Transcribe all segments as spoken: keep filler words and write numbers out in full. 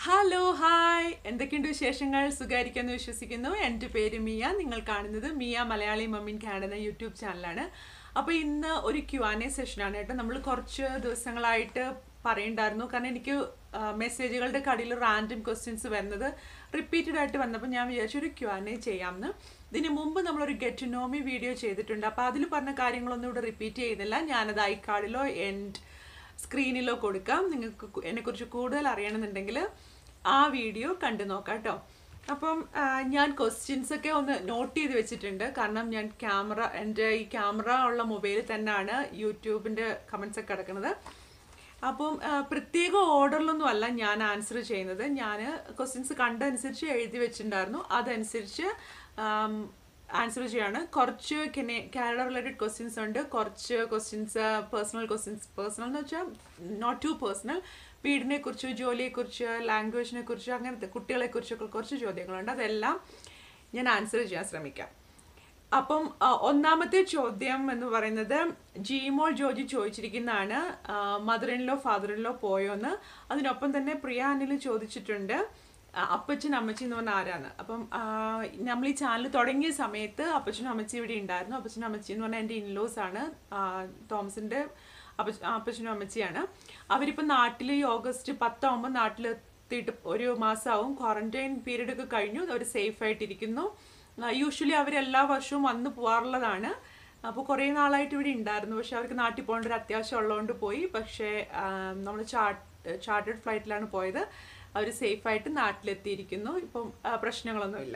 Hello hi എന്തൊക്കെയുണ്ട് വിശേഷങ്ങൾ സുഖമായിരിക്കുമെന്ന് വിശ്വസിക്കുന്നു. എൻ്റെ പേര് മിയ. നിങ്ങൾ കാണുന്നത് മിയ മലയാളി മമ്മീൻ കാനഡ എന്ന യൂട്യൂബ് ചാനലാണ്. അപ്പോൾ ഇന്ന് ഒരു ക്യു ആൻഡ് എ സെഷനാണ് കേട്ടോ. നമ്മൾ കുറച്ച് ദിവസങ്ങളായിട്ട് പറയുണ്ടായിരുന്നു, കാരണം എനിക്ക് മെസ്സേജുകളുടെ കടയിൽ റാൻഡം ക്വസ്റ്റ്യൻസ് വരുന്നത് റിപ്പീറ്റഡ് ആയിട്ട് വന്നപ്പോൾ ഞാൻ വിചാരിച്ചു ഒരു ക്യു ആൻഡ് എ ചെയ്യാമെന്ന്. ഇതിന് മുമ്പ് നമ്മളൊരു get to know me video ചെയ്തിട്ടുണ്ട്. അപ്പോൾ അതിൽ പറഞ്ഞ കാര്യങ്ങളൊന്നും ഇവിടെ റിപ്പീറ്റ് ചെയ്യുന്നില്ല. ഞാനത് ഐക്കാർഡിലോ എൻഡ് സ്ക്രീനിലോ കൊടുക്കാം. നിങ്ങൾക്ക് എന്നെക്കുറിച്ച് കൂടുതൽ അറിയണമെന്നുണ്ടെങ്കിൽ ആ വീഡിയോ കണ്ടു നോക്കാം കേട്ടോ. അപ്പം ഞാൻ ക്വസ്റ്റ്യൻസൊക്കെ ഒന്ന് നോട്ട് ചെയ്ത് വെച്ചിട്ടുണ്ട്, കാരണം ഞാൻ ക്യാമറ എൻ്റെ ഈ ക്യാമറ ഉള്ള മൊബൈലിൽ തന്നെയാണ് യൂട്യൂബിൻ്റെ കമൻസൊക്കെ കിടക്കുന്നത്. അപ്പം പ്രത്യേക ഓർഡറിലൊന്നും അല്ല ഞാൻ ആൻസർ ചെയ്യുന്നത്. ഞാൻ ക്വസ്റ്റ്യൻസ് കണ്ടനുസരിച്ച് എഴുതി വെച്ചിട്ടുണ്ടായിരുന്നു, അതനുസരിച്ച് ആൻസർ ചെയ്യാണ്. കുറച്ച് കെനെ കാനഡ റിലേറ്റഡ് ക്വസ്റ്റ്യൻസ് ഉണ്ട്, കുറച്ച് ക്വസ്റ്റ്യൻസ് പേഴ്സണൽ ക്വസ്റ്റ്യൻസ്. പേഴ്സണൽ എന്ന് വെച്ചാൽ നോട്ട് ടു പേഴ്സണൽ. വീടിനെ കുറിച്ച്, ജോലിയെക്കുറിച്ച്, ലാംഗ്വേജിനെ കുറിച്ച്, അങ്ങനത്തെ കുട്ടികളെക്കുറിച്ചൊക്കെ കുറച്ച് ചോദ്യങ്ങളുണ്ട്. അതെല്ലാം ഞാൻ ആൻസർ ചെയ്യാൻ ശ്രമിക്കാം. അപ്പം ഒന്നാമത്തെ ചോദ്യം എന്ന് പറയുന്നത് ജീമോൾ ജോജി ചോദിച്ചിരിക്കുന്നതാണ്, mother in law father in law പോയോന്ന്. അതിനൊപ്പം തന്നെ പ്രിയ അനിൽ ചോദിച്ചിട്ടുണ്ട് അപ്പച്ചൻ അമ്മച്ചി എന്ന് പറഞ്ഞാൽ ആരാണ്. അപ്പം നമ്മൾ ഈ ചാനൽ തുടങ്ങിയ സമയത്ത് അപ്പച്ചനും അമ്മച്ചി ഇവിടെ ഉണ്ടായിരുന്നു. അപ്പച്ചനും അമ്മച്ചി എന്ന് പറഞ്ഞാൽ എൻ്റെ ഇൻലോസ് ആണ്, തോമസിൻ്റെ അപ്പ അപ്പച്ചനും അമ്മച്ചിയാണ്. അവരിപ്പോൾ നാട്ടിൽ ഈ ഓഗസ്റ്റ് പത്താവുമ്പോൾ നാട്ടിലെത്തിയിട്ട് ഒരു മാസമാവും. ക്വാറന്റൈൻ പീരീഡ് ഒക്കെ കഴിഞ്ഞു, അവർ സേഫ് ആയിട്ടിരിക്കുന്നു. യൂഷ്വലി അവരെല്ലാ വർഷവും വന്ന് പോകാറുള്ളതാണ്. അപ്പോൾ കുറേ നാളായിട്ട് ഇവിടെ ഉണ്ടായിരുന്നു, പക്ഷെ അവർക്ക് നാട്ടിൽ പോകേണ്ട ഒരു അത്യാവശ്യം ഉള്ളതുകൊണ്ട് പോയി. പക്ഷേ നമ്മൾ ചാർട്ട് ചാർട്ടേഡ് ഫ്ലൈറ്റിലാണ് പോയത്. അവർ സേഫായിട്ട് നാട്ടിലെത്തിയിരിക്കുന്നു. ഇപ്പം പ്രശ്നങ്ങളൊന്നുമില്ല.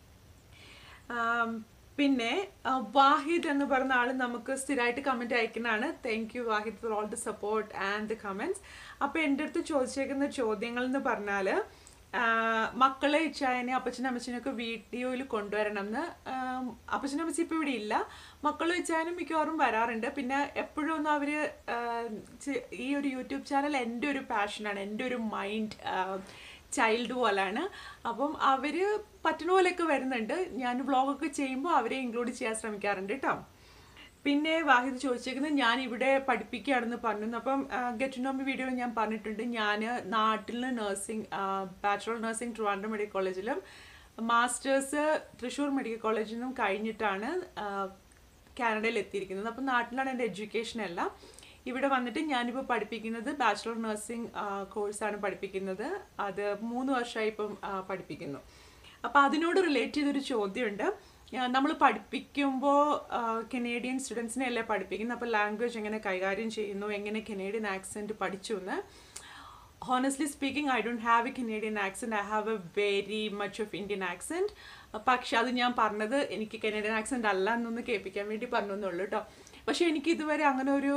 പിന്നെ വാഹിദ് എന്ന് പറഞ്ഞ ആൾ നമുക്ക് സ്ഥിരമായിട്ട് കമൻറ്റ് അയക്കുന്നതാണ്. Thank you Wahid for all the support and the comments. അപ്പോൾ എൻ്റെ അടുത്ത് ചോദിച്ചേക്കുന്ന ചോദ്യങ്ങൾ എന്ന് പറഞ്ഞാൽ, മക്കളെ ഇച്ചായനെ അപ്പച്ചനും അമ്മച്ചനൊക്കെ വീഡിയോയിൽ കൊണ്ടുവരണം എന്ന്. അപ്പച്ചനും അമ്മച്ചി ഇപ്പോൾ ഇവിടെ ഇല്ല, മക്കളും ഇച്ചായനും മിക്കവാറും വരാറുണ്ട്. പിന്നെ എപ്പോഴും ഒന്നും അവർ ഈ ഒരു യൂട്യൂബ് ചാനൽ എൻ്റെ ഒരു പാഷനാണ്, എൻ്റെ ഒരു മൈൻഡ് ചൈൽഡ് പോലാണ്. അപ്പം അവർ പറ്റുന്ന പോലെയൊക്കെ വരുന്നുണ്ട്. ഞാൻ വ്ളോഗൊക്കെ ചെയ്യുമ്പോൾ അവരെ ഇൻക്ലൂഡ് ചെയ്യാൻ ശ്രമിക്കാറുണ്ട് കേട്ടോ. പിന്നെ വാഹിദ് ചോദിച്ചേക്കുന്നത് ഞാൻ ഇവിടെ പഠിപ്പിക്കുകയാണെന്ന് പറഞ്ഞു. അപ്പം get to know me video ഞാൻ പറഞ്ഞിട്ടുണ്ട്, ഞാൻ നാട്ടിൽ നിന്ന് nursing bachelor nursing Trivandrum medical കോളേജിലും മാസ്റ്റേഴ്സ് തൃശ്ശൂർ മെഡിക്കൽ കോളേജിൽ നിന്നും കഴിഞ്ഞിട്ടാണ് കാനഡയിൽ എത്തിയിരിക്കുന്നത്. അപ്പം നാട്ടിലാണ് എൻ്റെ എഡ്യൂക്കേഷൻ എല്ലാം. ഇവിടെ വന്നിട്ട് ഞാനിപ്പോൾ പഠിപ്പിക്കുന്നത് ബാച്ചുലർ നഴ്സിംഗ് കോഴ്സാണ് പഠിപ്പിക്കുന്നത്. അത് മൂന്ന് വർഷമായി ഇപ്പം പഠിപ്പിക്കുന്നു. അപ്പോൾ അതിനോട് റിലേറ്റ് ചെയ്തൊരു ചോദ്യമുണ്ട്. നമ്മൾ പഠിപ്പിക്കുമ്പോൾ കനേഡിയൻ സ്റ്റുഡൻസിനെ അല്ലേ പഠിപ്പിക്കുന്നത്, അപ്പോൾ ലാംഗ്വേജ് എങ്ങനെ കൈകാര്യം ചെയ്യുന്നു, എങ്ങനെ കനേഡിയൻ ആക്സെൻറ്റ് പഠിച്ചു എന്ന്. Honestly speaking, I don't have a Canadian accent, I have a very much of Indian accent. പക്ഷെ അത് ഞാൻ പറഞ്ഞത് എനിക്ക് കനേഡിയൻ ആക്സെൻറ്റ് അല്ല എന്നൊന്ന് കേൾപ്പിക്കാൻ വേണ്ടി പറഞ്ഞു എന്നുള്ളൂ കേട്ടോ. പക്ഷേ എനിക്ക് ഇതുവരെ അങ്ങനെ ഒരു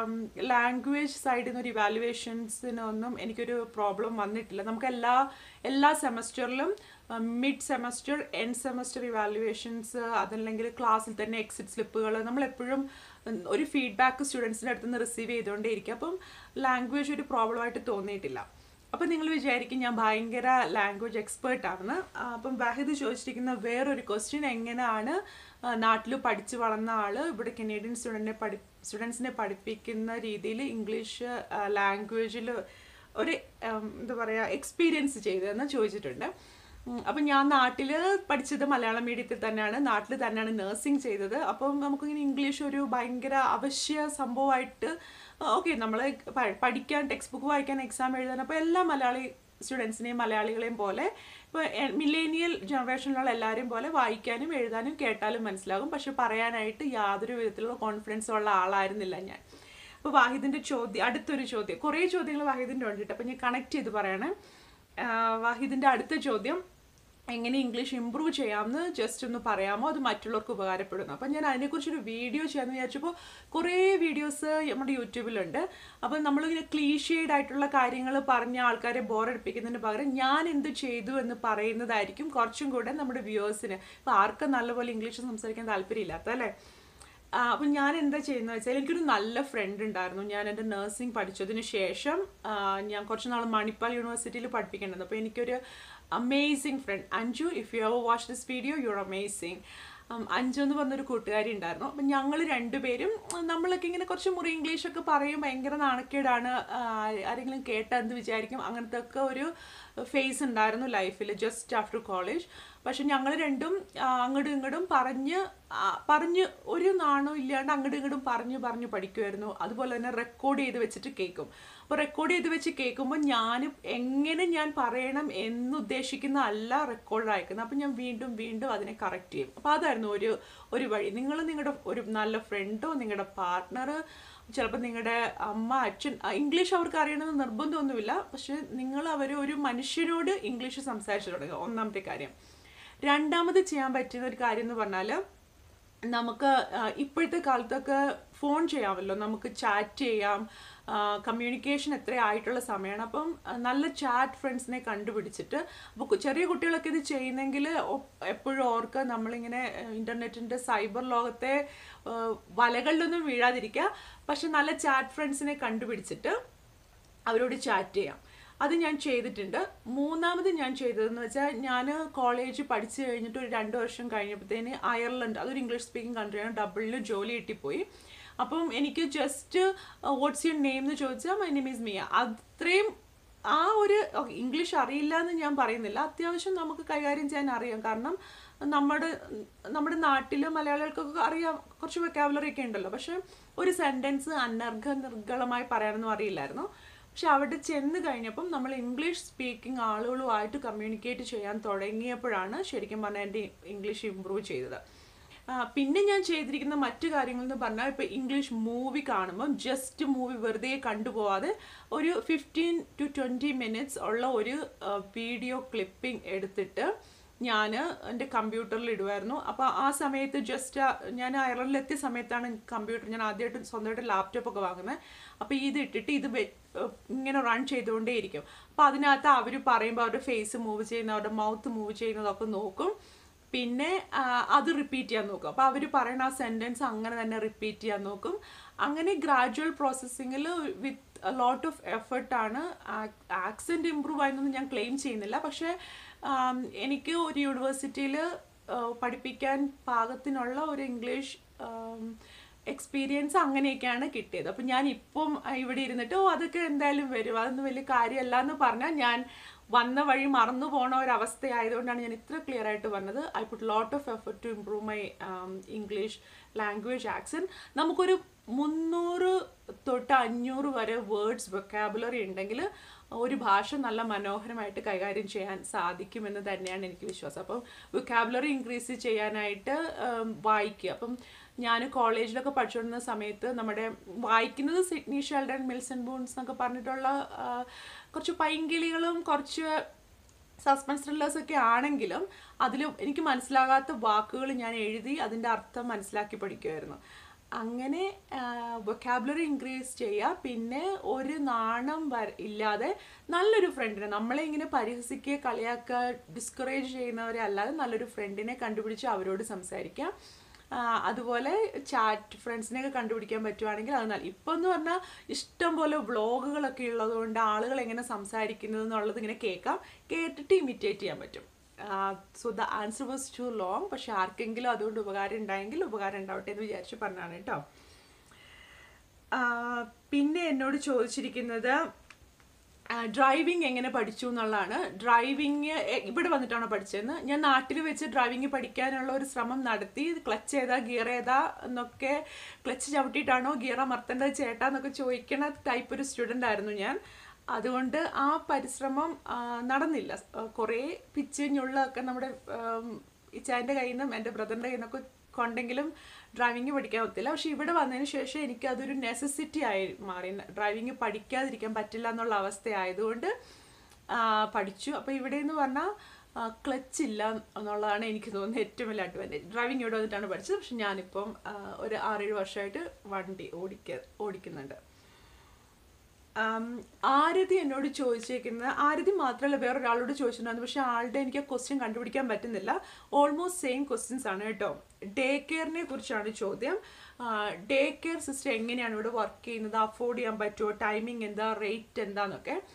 ലാംഗ്വേജ് സൈഡിൽ നിന്ന് ഒരു ഇവാലുവേഷൻസിനൊന്നും എനിക്കൊരു പ്രോബ്ലം വന്നിട്ടില്ല. നമുക്ക് എല്ലാ എല്ലാ സെമസ്റ്ററിലും mid semester, end semester evaluations, അതല്ലെങ്കിൽ ക്ലാസ്സിൽ തന്നെ എക്സിറ്റ് സ്ലിപ്പുകൾ, നമ്മളെപ്പോഴും ഒരു ഫീഡ്ബാക്ക് സ്റ്റുഡൻസിൻ്റെ അടുത്ത് നിന്ന് റിസീവ് ചെയ്തുകൊണ്ടേയിരിക്കും. അപ്പം ലാംഗ്വേജ് ഒരു പ്രോബ്ലമായിട്ട് തോന്നിയിട്ടില്ല. അപ്പം നിങ്ങൾ വിചാരിക്കും ഞാൻ ഭയങ്കര ലാംഗ്വേജ് എക്സ്പേർട്ടാണെന്ന്. അപ്പം വാഹിദ് ചോദിച്ചിരിക്കുന്ന വേറൊരു ക്വസ്റ്റ്യൻ, എങ്ങനെയാണ് നാട്ടിൽ പഠിച്ച് വളർന്ന ആൾ ഇവിടെ കനേഡിയൻ സ്റ്റുഡൻറ്റിനെ പഠി സ്റ്റുഡൻസിനെ പഠിപ്പിക്കുന്ന രീതിയിൽ ഇംഗ്ലീഷ് ലാംഗ്വേജിൽ ഒരു എന്താ പറയുക എക്സ്പീരിയൻസ് ചെയ്തതെന്ന് ചോദിച്ചിട്ടുണ്ട്. അപ്പം ഞാൻ നാട്ടിൽ പഠിച്ചത് മലയാളം മീഡിയത്തിൽ തന്നെയാണ്, നാട്ടിൽ തന്നെയാണ് നഴ്സിംഗ് ചെയ്തത്. അപ്പം നമുക്കിങ്ങനെ ഇംഗ്ലീഷ് ഒരു ഭയങ്കര അവശ്യ സംഭവമായിട്ട്, ഓക്കെ നമ്മൾ പഠിക്കാൻ ടെക്സ്റ്റ് ബുക്ക് വായിക്കാൻ എക്സാം എഴുതാൻ, അപ്പോൾ എല്ലാ മലയാളി സ്റ്റുഡൻസിനെയും മലയാളികളെയും പോലെ ഇപ്പോൾ മില്ലേനിയൽ ജനറേഷനിലുള്ള എല്ലാവരെയും പോലെ വായിക്കാനും എഴുതാനും കേട്ടാലും മനസ്സിലാകും. പക്ഷെ പറയാനായിട്ട് യാതൊരു വിധത്തിലുള്ള കോൺഫിഡൻസ് ഉള്ള ആളായിരുന്നില്ല ഞാൻ. അപ്പോൾ വാഹിദിൻ്റെ ചോദ്യം, അടുത്തൊരു ചോദ്യം, കുറേ ചോദ്യങ്ങൾ വാഹിദിൻ്റെ ഉണ്ട്. അപ്പോൾ ഞാൻ കണക്ട് ചെയ്ത് പറയണേ. വാഹിദിൻ്റെ അടുത്ത ചോദ്യം, എങ്ങനെ ഇംഗ്ലീഷ് ഇമ്പ്രൂവ് ചെയ്യാമെന്ന് ജസ്റ്റ് ഒന്ന് പറയാമോ, അത് മറ്റുള്ളവർക്ക് ഉപകാരപ്പെടുന്നു. അപ്പം ഞാൻ അതിനെക്കുറിച്ചൊരു വീഡിയോ ചെയ്യാമെന്ന് വിചാരിച്ചപ്പോൾ കുറേ വീഡിയോസ് നമ്മുടെ യൂട്യൂബിലുണ്ട്. അപ്പം നമ്മളിങ്ങനെ ക്ലീഷേഡ് ആയിട്ടുള്ള കാര്യങ്ങൾ പറഞ്ഞ ആൾക്കാരെ ബോറടിപ്പിക്കുന്നതിന് പകരം ഞാൻ എന്ത് ചെയ്തു എന്ന് പറയുന്നതായിരിക്കും കുറച്ചും കൂടെ നമ്മുടെ വ്യൂവേഴ്സിന്. ഇപ്പോൾ ആർക്കും നല്ലപോലെ ഇംഗ്ലീഷ് സംസാരിക്കാൻ താല്പര്യമില്ലാത്ത അല്ലേ. അപ്പം ഞാൻ എന്താ ചെയ്യുന്നത് വെച്ചാൽ, എനിക്കൊരു നല്ല ഫ്രണ്ട് ഉണ്ടായിരുന്നു. ഞാൻ എൻ്റെ നഴ്സിംഗ് പഠിച്ചതിന് ശേഷം ഞാൻ കുറച്ച് നാൾ മണിപ്പാൽ യൂണിവേഴ്സിറ്റിയിൽ പഠിപ്പിക്കേണ്ടത്. അപ്പോൾ എനിക്കൊരു amazing friend Anju, if you ever watch this video you are amazing. Anju എന്ന് പറഞ്ഞൊരു കൂട്ടുകാരി ഉണ്ടായിരുന്നു. അപ്പം ഞങ്ങൾ രണ്ടുപേരും നമ്മളൊക്കെ ഇങ്ങനെ കുറച്ച് മുറി ഇംഗ്ലീഷൊക്കെ പറയും, ഭയങ്കര നാണക്കേടാണ്, ആരെങ്കിലും കേട്ടാൽ എന്ത് വിചാരിക്കും, അങ്ങനത്തെ ഒക്കെ ഒരു ഫേസ് ഉണ്ടായിരുന്നു ലൈഫിൽ ജസ്റ്റ് ആഫ്റ്റർ കോളേജ്. പക്ഷെ ഞങ്ങൾ രണ്ടും അങ്ങോട്ടും ഇങ്ങോട്ടും പറഞ്ഞ് പറഞ്ഞ് ഒരു നാണവും ഇല്ലാണ്ട് അങ്ങോട്ടും ഇങ്ങോട്ടും പറഞ്ഞു പറഞ്ഞ് പഠിക്കുമായിരുന്നു. അതുപോലെ തന്നെ റെക്കോർഡ് ചെയ്ത് വെച്ചിട്ട് കേൾക്കും. അപ്പോൾ റെക്കോർഡ് ചെയ്ത് വെച്ച് കേൾക്കുമ്പോൾ ഞാൻ എങ്ങനെ ഞാൻ പറയണം എന്നുദ്ദേശിക്കുന്ന അല്ല റെക്കോർഡ് അയക്കുന്നത്. അപ്പം ഞാൻ വീണ്ടും വീണ്ടും അതിനെ കറക്റ്റ് ചെയ്യും. അപ്പോൾ അതായിരുന്നു ഒരു ഒരു വഴി. നിങ്ങൾ നിങ്ങളുടെ ഒരു നല്ല ഫ്രണ്ടോ നിങ്ങളുടെ പാർട്ട്ണർ, ചിലപ്പോൾ നിങ്ങളുടെ അമ്മ അച്ഛൻ, ഇംഗ്ലീഷ് അവർക്ക് അറിയണമെന്ന് നിർബന്ധമൊന്നുമില്ല, പക്ഷെ നിങ്ങൾ അവർ ഒരു മനുഷ്യനോട് ഇംഗ്ലീഷ് സംസാരിച്ചു തുടങ്ങുക, ഒന്നാമത്തെ കാര്യം. രണ്ടാമത് ചെയ്യാൻ പറ്റുന്ന ഒരു കാര്യം എന്ന് പറഞ്ഞാൽ, നമുക്ക് ഇപ്പോഴത്തെ കാലത്തൊക്കെ ഫോൺ ചെയ്യാമല്ലോ, നമുക്ക് ചാറ്റ് ചെയ്യാം, കമ്മ്യൂണിക്കേഷൻ എത്ര ആയിട്ടുള്ള സമയമാണ്. അപ്പം നല്ല ചാറ്റ് ഫ്രണ്ട്സിനെ കണ്ടുപിടിച്ചിട്ട്, അപ്പോൾ ചെറിയ കുട്ടികളൊക്കെ ഇത് ചെയ്യുന്നെങ്കിൽ എപ്പോഴും ഓർക്കുക, നമ്മളിങ്ങനെ ഇൻ്റർനെറ്റിൻ്റെ സൈബർ ലോകത്തെ വലകളിലൊന്നും വീഴാതിരിക്കുക. പക്ഷെ നല്ല ചാറ്റ് ഫ്രണ്ട്സിനെ കണ്ടുപിടിച്ചിട്ട് അവരോട് ചാറ്റ് ചെയ്യാം. അത് ഞാൻ ചെയ്തിട്ടുണ്ട്. മൂന്നാമത് ഞാൻ ചെയ്തതെന്ന് വെച്ചാൽ, ഞാൻ കോളേജ് പഠിച്ചു കഴിഞ്ഞിട്ട് ഒരു രണ്ട് വർഷം കഴിഞ്ഞപ്പോഴത്തേന് അയർലൻഡ്, അതൊരു ഇംഗ്ലീഷ് സ്പീക്കിംഗ് കൺട്രിയാണ്, ഡബിളിൽ ജോലി കിട്ടിപ്പോയി. അപ്പം എനിക്ക് ജസ്റ്റ് വാട്ട്സ് യുവർ നെയിം എന്ന് ചോദിച്ചാൽ മൈ നെയിം ഈസ് മിയ. അത്രയും ആ ഒരു ഇംഗ്ലീഷ് അറിയില്ല എന്ന് ഞാൻ പറയുന്നില്ല, അത്യാവശ്യം നമുക്ക് കൈകാര്യം ചെയ്യാൻ അറിയാം. കാരണം നമ്മുടെ നമ്മുടെ നാട്ടിൽ മലയാളികൾക്കൊക്കെ അറിയാം, കുറച്ച് വെക്കാബുലറി ഒക്കെ ഉണ്ടല്ലോ. പക്ഷെ ഒരു സെൻറ്റൻസ് അനർഘ നിർഗളമായി പറയാനൊന്നും അറിയില്ലായിരുന്നു. പക്ഷെ അവിടെ ചെന്ന് കഴിഞ്ഞപ്പം നമ്മൾ ഇംഗ്ലീഷ് സ്പീക്കിംഗ് ആളുകളുമായിട്ട് കമ്മ്യൂണിക്കേറ്റ് ചെയ്യാൻ തുടങ്ങിയപ്പോഴാണ് ശരിക്കും പറഞ്ഞാൽ എൻ്റെ ഇംഗ്ലീഷ് ഇമ്പ്രൂവ് ചെയ്തത്. പിന്നെ ഞാൻ ചെയ്തിരിക്കുന്ന മറ്റു കാര്യങ്ങൾ എന്ന് പറഞ്ഞാൽ, ഇപ്പോൾ ഇംഗ്ലീഷ് മൂവി കാണുമ്പം ജസ്റ്റ് മൂവി വെറുതെ കണ്ടുപോവാതെ ഒരു ഫിഫ്റ്റീൻ ടു ട്വൻറ്റി മിനിറ്റ്സ് ഉള്ള ഒരു വീഡിയോ ക്ലിപ്പിംഗ് എടുത്തിട്ട് ഞാൻ എൻ്റെ കമ്പ്യൂട്ടറിൽ ഇടുമായിരുന്നു. അപ്പോൾ ആ സമയത്ത് ജസ്റ്റ് ഞാൻ അയർലൻഡിലെത്തിയ സമയത്താണ് കമ്പ്യൂട്ടർ, ഞാൻ ആദ്യമായിട്ട് സ്വന്തമായിട്ട് ലാപ്ടോപ്പൊക്കെ വാങ്ങുന്നത്. അപ്പോൾ ഇത് ഇട്ടിട്ട് ഇത് ഇങ്ങനെ റൺ ചെയ്തുകൊണ്ടേയിരിക്കും. അപ്പോൾ അതിനകത്ത് അവർ പറയുമ്പോൾ അവരുടെ ഫേസ് മൂവ് ചെയ്യുന്ന, അവരുടെ മൗത്ത് മൂവ് ചെയ്യുന്നതൊക്കെ നോക്കും. പിന്നെ അത് റിപ്പീറ്റ് ചെയ്യാൻ നോക്കും. അപ്പോൾ അവർ പറയുന്ന ആ സെൻറ്റൻസ് അങ്ങനെ തന്നെ റിപ്പീറ്റ് ചെയ്യാൻ നോക്കും. അങ്ങനെ ഗ്രാജുവൽ പ്രോസസ്സിങ്ങിൽ വിത്ത് ലോട്ട് ഓഫ് എഫേർട്ടാണ്. ആക്സെൻറ്റ് ഇമ്പ്രൂവ് ആയെന്നൊന്നും ഞാൻ ക്ലെയിം ചെയ്യുന്നില്ല, പക്ഷേ എനിക്ക് ഒരു യൂണിവേഴ്സിറ്റിയിൽ പഠിപ്പിക്കാൻ പാകത്തിനുള്ള ഒരു ഇംഗ്ലീഷ് എക്സ്പീരിയൻസ് അങ്ങനെയൊക്കെയാണ് കിട്ടിയത്. അപ്പം ഞാൻ ഇപ്പം ഇവിടെ ഇരുന്നിട്ട് ഓ അതൊക്കെ എന്തായാലും വരും, അതൊന്നും വലിയ കാര്യമല്ല എന്ന് പറഞ്ഞാൽ ഞാൻ വന്ന വഴി മറന്നു പോണ ഒരവസ്ഥയായതുകൊണ്ടാണ് ഞാൻ ഇത്ര ക്ലിയർ ആയിട്ട് പറഞ്ഞത്. I put lot of effort to improve my English language accent. നമുക്കൊരു മുന്നൂറ് തൊട്ട് അഞ്ഞൂറ് വരെ വേർഡ്സ് വൊക്കാബുലറി ഉണ്ടെങ്കിൽ ഒരു ഭാഷ നല്ല മനോഹരമായിട്ട് കൈകാര്യം ചെയ്യാൻ സാധിക്കുമെന്ന് തന്നെയാണ് എനിക്ക് വിശ്വാസം. അപ്പം വൊക്കാബുലറി ഇൻക്രീസ് ചെയ്യാനായിട്ട് വായിക്കുക. അപ്പം ഞാൻ കോളേജിലൊക്കെ പഠിച്ചുകൊണ്ടിരുന്ന സമയത്ത് നമ്മുടെ വായിക്കുന്നത് സിഡ്നി ഷെൽഡൻ, മിൽസൺ ബൂൺസ് എന്നൊക്കെ പറഞ്ഞിട്ടുള്ള കുറച്ച് പൈങ്കിളികളും കുറച്ച് സസ്പെൻസ് ത്രില്ലേഴ്സൊക്കെ ആണെങ്കിലും അതിൽ എനിക്ക് മനസ്സിലാകാത്ത വാക്കുകൾ ഞാൻ എഴുതി അതിൻ്റെ അർത്ഥം മനസ്സിലാക്കി പഠിക്കുമായിരുന്നു. അങ്ങനെ വൊക്കാബുലറി ഇൻക്രീസ് ചെയ്യുക. പിന്നെ ഒരു നാണം വര ഇല്ലാതെ നല്ലൊരു ഫ്രണ്ടിനെ, നമ്മളെ ഇങ്ങനെ പരിഹസിക്കുക, കളിയാക്കുക, ഡിസ്കറേജ് ചെയ്യുന്നവരെ അല്ലാതെ നല്ലൊരു ഫ്രണ്ടിനെ കണ്ടുപിടിച്ച് അവരോട് സംസാരിക്കുക. അതുപോലെ ചാറ്റ് ഫ്രണ്ട്സിനെയൊക്കെ കണ്ടുപിടിക്കാൻ പറ്റുവാണെങ്കിൽ അത് നല്ല. ഇപ്പം എന്ന് പറഞ്ഞാൽ ഇഷ്ടം പോലെ വ്ളോഗുകളൊക്കെ ഉള്ളതുകൊണ്ട് ആളുകൾ എങ്ങനെ സംസാരിക്കുന്നത് എന്നുള്ളത് ഇങ്ങനെ കേൾക്കാം, കേട്ടിട്ട് ഇമിറ്റേറ്റ് ചെയ്യാൻ പറ്റും. So the answer was too long. പക്ഷെ ആർക്കെങ്കിലും അതുകൊണ്ട് ഉപകാരം ഉണ്ടായെങ്കിൽ ഉപകാരം ഉണ്ടാവട്ടെ എന്ന് വിചാരിച്ച് പറഞ്ഞാണ് കേട്ടോ. പിന്നെ എന്നോട് ചോദിച്ചിരിക്കുന്നത് ഡ്രൈവിംഗ് എങ്ങനെ പഠിച്ചു എന്നുള്ളതാണ്. ഡ്രൈവിങ് ഇവിടെ വന്നിട്ടാണോ പഠിച്ചതെന്ന്. ഞാൻ നാട്ടിൽ വെച്ച് ഡ്രൈവിംഗ് പഠിക്കാനുള്ള ഒരു ശ്രമം നടത്തി. ക്ലച്ച് ഏതാ ഗിയർ ഏതാ എന്നൊക്കെ, ക്ലച്ച് ചവിട്ടിയിട്ടാണോ ഗിയർ അമർത്തേണ്ടത് ചേട്ടാ എന്നൊക്കെ ചോദിക്കുന്ന ടൈപ്പ് ഒരു സ്റ്റുഡൻ്റ് ആയിരുന്നു ഞാൻ. അതുകൊണ്ട് ആ പരിശ്രമം നടന്നില്ല. കുറേ പിച്ചിഞ്ഞുള്ളതൊക്കെ നമ്മുടെ ഇച്ചാൻ്റെ കയ്യിൽ നിന്നും എൻ്റെ ബ്രദറിൻ്റെ കയ്യിൽ നിന്നൊക്കെ കൊണ്ടെങ്കിലും ഡ്രൈവിംഗ് പഠിക്കാൻ പറ്റില്ല. പക്ഷെ ഇവിടെ വന്നതിന് ശേഷം എനിക്കതൊരു നെസസിറ്റി ആയി മാറി. ഡ്രൈവിംഗ് പഠിക്കാതിരിക്കാൻ പറ്റില്ല എന്നുള്ള അവസ്ഥയായതുകൊണ്ട് പഠിച്ചു. അപ്പോൾ ഇവിടെ എന്ന് പറഞ്ഞാൽ ക്ലച്ച് ഇല്ല എന്നുള്ളതാണ് എനിക്ക് തോന്നുന്നത് ഏറ്റവും വലിയ അഡ്വാൻറ്റേജ്. ഡ്രൈവിംഗ് ഇവിടെ വന്നിട്ടാണ് പഠിച്ചത്. പക്ഷെ ഞാനിപ്പം ഒരു ആറേഴ് വർഷമായിട്ട് വണ്ടി ഓടിക്ക ഓടിക്കുന്നുണ്ട്. ആരതി എന്നോട് ചോദിച്ചേക്കുന്നത്, ആരതി മാത്രമല്ല വേറൊരാളോട് ചോദിച്ചിട്ടുണ്ടായിരുന്നു, പക്ഷെ ആളുടെ എനിക്ക് ആ ക്വസ്റ്റ്യൻ കണ്ടുപിടിക്കാൻ പറ്റുന്നില്ല. ഓൾമോസ്റ്റ് സെയിം ക്വസ്റ്റ്യൻസ് ആണ് കേട്ടോ. ഡേ കെയറിനെ കുറിച്ചാണ് ചോദ്യം. ഡേ കെയർ സിസ്റ്റം എങ്ങനെയാണ് ഇവിടെ വർക്ക് ചെയ്യുന്നത്, അഫോർഡ് ചെയ്യാൻ പറ്റുമോ, ടൈമിംഗ് എന്താ, റേറ്റ് എന്താന്നൊക്കെ.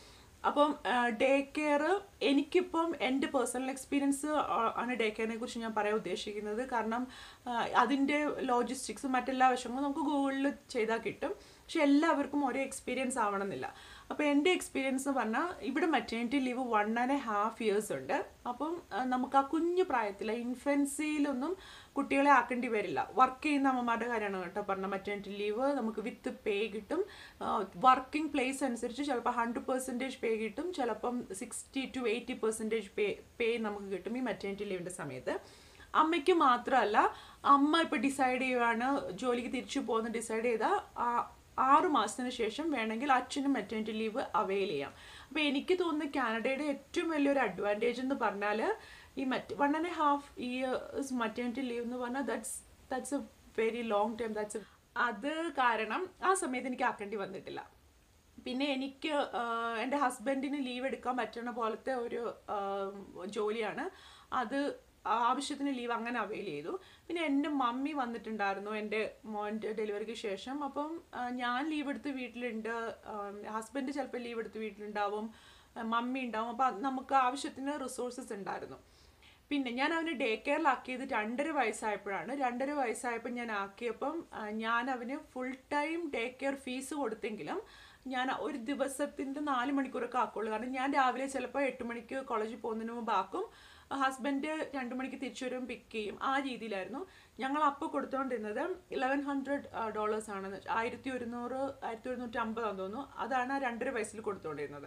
അപ്പം ഡേ കെയർ എനിക്കിപ്പം എൻ്റെ പേഴ്സണൽ എക്സ്പീരിയൻസ് ആണ് ഡേ കെയറിനെ കുറിച്ച് ഞാൻ പറയാൻ ഉദ്ദേശിക്കുന്നത്. കാരണം അതിൻ്റെ ലോജിസ്റ്റിക്സും മറ്റെല്ലാ വശങ്ങളും നമുക്ക് ഗൂഗിളിൽ ചെയ്താൽ കിട്ടും. പക്ഷെ എല്ലാവർക്കും ഒരേ എക്സ്പീരിയൻസ് ആവണമെന്നില്ല. അപ്പോൾ എൻ്റെ എക്സ്പീരിയൻസ് എന്ന് പറഞ്ഞാൽ ഇവിടെ maternity leave one and half years ഉണ്ട്. അപ്പം നമുക്ക് ആ കുഞ്ഞു പ്രായത്തിൽ ഇൻഫൻസിയിലൊന്നും കുട്ടികളെ ആക്കേണ്ടി വരില്ല. വർക്ക് ചെയ്യുന്ന അമ്മമാരുടെ കാര്യമാണ് കേട്ടോ പറഞ്ഞ. മെറ്റേണിറ്റി ലീവ് നമുക്ക് വിത്ത് പേ കിട്ടും. വർക്കിംഗ് പ്ലേസ് അനുസരിച്ച് ചിലപ്പോൾ ഹൺഡ്രഡ് പെർസെൻറ്റേജ് പേ കിട്ടും, ചിലപ്പം sixty to eighty percentage pay pay നമുക്ക് കിട്ടും ഈ മെറ്റേണിറ്റി ലീവിൻ്റെ സമയത്ത്. അമ്മയ്ക്ക് മാത്രമല്ല, അമ്മ ഇപ്പോൾ ഡിസൈഡ് ചെയ്യുകയാണ് ജോലിക്ക് തിരിച്ചു പോകുന്ന ഡിസൈഡ് ചെയ്താൽ ആറു മാസത്തിന് ശേഷം വേണമെങ്കിൽ അച്ഛനും മെറ്റേണിറ്റി ലീവ് അവൈൽ ചെയ്യാം. അപ്പോൾ എനിക്ക് തോന്നുന്നു കാനഡയുടെ ഏറ്റവും വലിയൊരു അഡ്വാൻറ്റേജ് എന്ന് പറഞ്ഞാൽ ഈ മറ്റ് one and half years maternity leave എന്ന് പറഞ്ഞാൽ that's that's a very long time. That's അത് കാരണം ആ സമയത്ത് എനിക്ക് ആക്കേണ്ടി വന്നിട്ടില്ല. പിന്നെ എനിക്ക് എൻ്റെ ഹസ്ബൻഡിന് ലീവ് എടുക്കാൻ പറ്റുന്ന പോലത്തെ ഒരു ജോലിയാണ് അത്. ആവശ്യത്തിന് ലീവ് അങ്ങനെ അവൈൽ ചെയ്തു. പിന്നെ എൻ്റെ മമ്മി വന്നിട്ടുണ്ടായിരുന്നു എൻ്റെ മോൻ്റെ ഡെലിവറിക്ക് ശേഷം. അപ്പം ഞാൻ ലീവ് എടുത്ത് വീട്ടിലുണ്ട്, ഹസ്ബൻഡ് ചിലപ്പോൾ ലീവ് എടുത്ത് വീട്ടിലുണ്ടാവും, മമ്മി ഉണ്ടാവും. അപ്പം നമുക്ക് ആവശ്യത്തിന് റിസോഴ്സസ് ഉണ്ടായിരുന്നു. പിന്നെ ഞാൻ അവന് ഡേ കെയറിലാക്കിയത് രണ്ടര വയസ്സായപ്പോഴാണ്. രണ്ടര വയസ്സായപ്പോൾ ഞാൻ ആക്കിയപ്പം ഞാൻ അവന് full time day care fees കൊടുത്തെങ്കിലും ഞാൻ ഒരു ദിവസത്തിൻ്റെ നാല് മണിക്കൂറൊക്കെ ആക്കുള്ളൂ. കാരണം ഞാൻ രാവിലെ ചിലപ്പോൾ എട്ട് മണിക്ക് കോളേജിൽ പോകുന്നതിന് മുമ്പ് ആക്കും, ഹസ്ബൻഡ് രണ്ട് മണിക്ക് തിരിച്ചു വരും, പിക്ക് ചെയ്യും. ആ രീതിയിലായിരുന്നു ഞങ്ങൾ അപ്പോൾ കൊടുത്തുകൊണ്ടിരുന്നത്. ഇലവൻ ഹൺഡ്രഡ് ഡോളേഴ്സ് ആണെന്ന്, ആയിരത്തി ഒരുന്നൂറ് ആയിരത്തി ഒരുന്നൂറ്റി അമ്പതാണെന്ന് തോന്നുന്നു. അതാണ് ആ രണ്ടര വയസ്സിൽ കൊടുത്തുകൊണ്ടിരുന്നത്.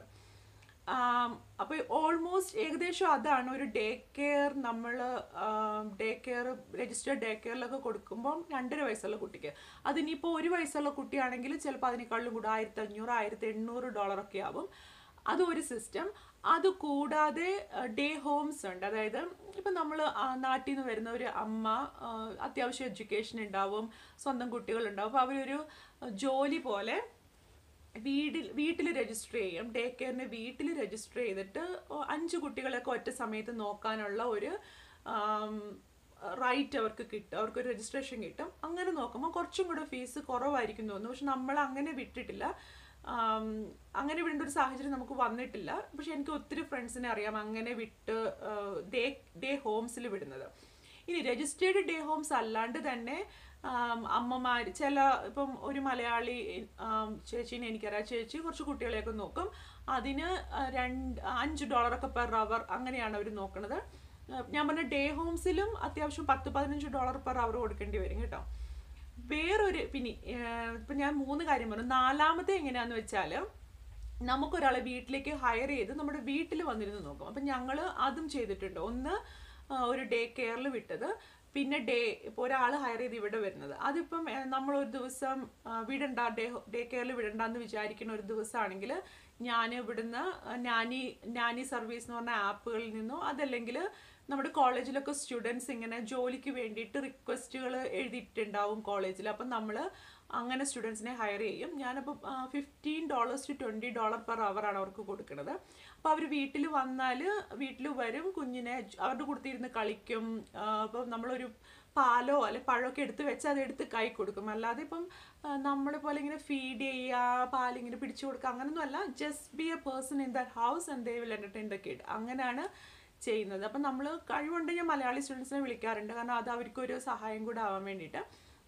അപ്പോൾ ഓൾമോസ്റ്റ് ഏകദേശം അതാണ് ഒരു ഡേ കെയർ. നമ്മൾ ഡേ കെയർ രജിസ്റ്റേർഡ് ഡേ കെയറിലൊക്കെ കൊടുക്കുമ്പം രണ്ടര വയസ്സുള്ള കുട്ടിക്ക്, അതിനിപ്പോൾ ഒരു വയസ്സുള്ള കുട്ടിയാണെങ്കിൽ ചിലപ്പോൾ അതിനേക്കാളും കൂടെ ആയിരത്തി അഞ്ഞൂറ് ആയിരത്തി എണ്ണൂറ് ഡോളറൊക്കെ ആവും. അതൊരു സിസ്റ്റം. അതുകൂടാതെ ഡേ ഹോംസ് ഉണ്ട്. അതായത് ഇപ്പം നമ്മൾ നാട്ടിൽ നിന്ന് വരുന്ന ഒരു അമ്മ, അത്യാവശ്യം എഡ്യൂക്കേഷൻ ഉണ്ടാവും, സ്വന്തം കുട്ടികളുണ്ടാവും. അപ്പോൾ അവരൊരു ജോലി പോലെ വീട്ടിൽ വീട്ടിൽ രജിസ്റ്റർ ചെയ്യും. ഡേ കെയറിന് വീട്ടിൽ രജിസ്റ്റർ ചെയ്തിട്ട് അഞ്ച് കുട്ടികളൊക്കെ ഒറ്റ സമയത്ത് നോക്കാനുള്ള ഒരു റൈറ്റ് അവർക്ക് കിട്ടും, അവർക്കൊരു രജിസ്ട്രേഷൻ കിട്ടും. അങ്ങനെ നോക്കുമ്പോൾ കുറച്ചും കൂടെ ഫീസ് കുറവായിരിക്കും തോന്നുന്നു. പക്ഷെ നമ്മൾ അങ്ങനെ വിട്ടിട്ടില്ല, അങ്ങനെ വിടേണ്ട ഒരു സാഹചര്യം നമുക്ക് വന്നിട്ടില്ല. പക്ഷെ എനിക്ക് ഒത്തിരി ഫ്രണ്ട്സിനെ അറിയാം അങ്ങനെ വിട്ട് ഡേ ഡേ ഹോംസിൽ വിടുന്നത്. ഇനി രജിസ്റ്റേർഡ് ഡേ ഹോംസ് അല്ലാണ്ട് തന്നെ അമ്മമാർ ചില, ഇപ്പം ഒരു മലയാളി ചേച്ചീനെ എനിക്കറിയാം, ചേച്ചി കുറച്ച് കുട്ടികളെയൊക്കെ നോക്കും. അതിന് രണ്ട് അഞ്ച് ഡോളറൊക്കെ പെർ അവർ അങ്ങനെയാണ് അവർ നോക്കുന്നത്. ഞാൻ പറഞ്ഞ ഡേ ഹോംസിലും അത്യാവശ്യം പത്ത് പതിനഞ്ച് ഡോളർ പെർ അവർ കൊടുക്കേണ്ടി വരും കേട്ടോ. വേറൊരു പിന്നെ ഇപ്പം ഞാൻ മൂന്ന് കാര്യം പറഞ്ഞു. നാലാമത്തെ എങ്ങനെയാണെന്ന് വെച്ചാൽ നമുക്കൊരാളെ വീട്ടിലേക്ക് ഹയർ ചെയ്ത് നമ്മുടെ വീട്ടിൽ വന്നിരുന്ന് നോക്കും. അപ്പം ഞങ്ങൾ അതും ചെയ്തിട്ടുണ്ട്. ഒന്ന് ഒരു ഡേ കെയറിൽ വിട്ടത്, പിന്നെ ഡേ ഇപ്പോൾ ഒരാൾ ഹയർ ചെയ്ത് ഇവിടെ വരുന്നത്. അതിപ്പം നമ്മളൊരു ദിവസം വിടണ്ട, ഡേ ഡേ കെയറിൽ വിടണ്ടെന്ന് വിചാരിക്കുന്ന ഒരു ദിവസമാണെങ്കിൽ ഞാൻ ഇവിടുന്ന് നാനി നാനി സർവീസ് എന്ന് പറഞ്ഞ ആപ്പുകളിൽ നിന്നോ, അതല്ലെങ്കിൽ നമ്മുടെ കോളേജിലൊക്കെ സ്റ്റുഡൻസ് ഇങ്ങനെ ജോലിക്ക് വേണ്ടിയിട്ട് റിക്വസ്റ്റുകൾ എഴുതിയിട്ടുണ്ടാവും കോളേജിൽ. അപ്പം നമ്മൾ അങ്ങനെ സ്റ്റുഡൻസിനെ ഹയർ ചെയ്യും. ഞാനപ്പോൾ fifteen dollars to twenty dollar per അവറാണ് അവർക്ക് കൊടുക്കുന്നത്. അപ്പോൾ അവർ വീട്ടിൽ വന്നാൽ വീട്ടിൽ വരും, കുഞ്ഞിനെ അവരുടെ കൊടുത്തിരുന്ന് കളിക്കും. അപ്പം നമ്മളൊരു പാലോ അല്ലെ പഴമൊക്കെ എടുത്ത് വെച്ച് അതെടുത്ത് കൈ കൊടുക്കും. അല്ലാതെ ഇപ്പം നമ്മളെ പോലെ ഇങ്ങനെ ഫീഡ് ചെയ്യുക, പാലിങ്ങനെ പിടിച്ചു കൊടുക്കുക അങ്ങനൊന്നും അല്ല. Just be a person in that house and they will entertain the kid, അങ്ങനെയാണ് ചെയ്യുന്നത്. അപ്പം നമ്മൾ കഴിവുണ്ടെങ്കിൽ ഞാൻ മലയാളി സ്റ്റുഡൻസിനെ വിളിക്കാറുണ്ട്. കാരണം അത് അവർക്കൊരു സഹായം കൂടെ ആവാൻ വേണ്ടിയിട്ട്.